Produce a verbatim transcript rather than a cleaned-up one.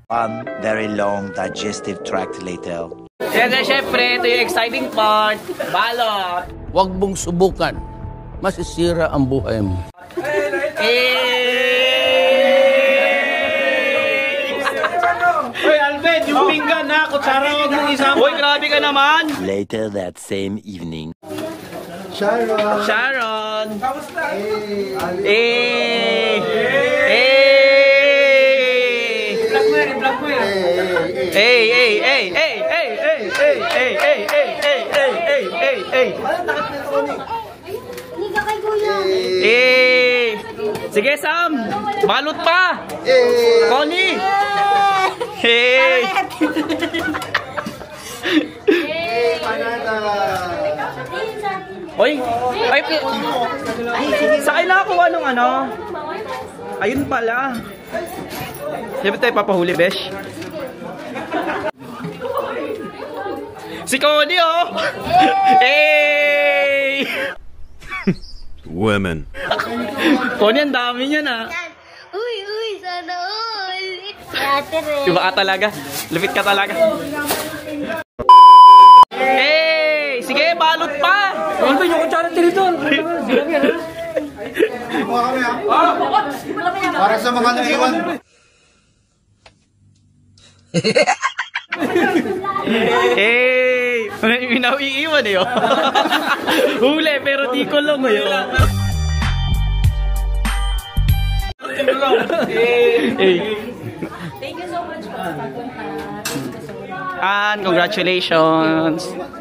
One very long digestive tract later. Yan na, syempre, ito yung exciting part. Balot. Huwag mong subukan. Masisira ang buhay mo. Hoy, Alvin, yung pinggan na. Kutsara huwag mong isama. Hoy, grabe ka naman. Later that same evening. Sharon! Sharon! Kamusta? Eh! Eh! Vlog mo yan, vlog mo yan. Hey, hey, hey, hey, hey, hey, hey, hey, hey, hey, hey, hey, hey, hey, hey. Hindi ka kay Kuya. Eh! Sige, Sam! Balot pa! Connie! Hey! Oy! Ay! Sa kailangan ko anong ano? Ayun pala. Di ba tayo papahuli, Besh? Si Connie, oh! Hey! Women. Connie, ang dami niya na. Uy, uy, sana all. Ate Ren. Iba ka talaga. Lupit ka talaga. Hey! Sige, balot pa! Ano yung kutsara dito? Para sa mga naiwan. Hey! May nauiiwan eh, oh. Huli, pero di ko lang eh, oh. Hey! Thank you so much for pagpunta. And congratulations!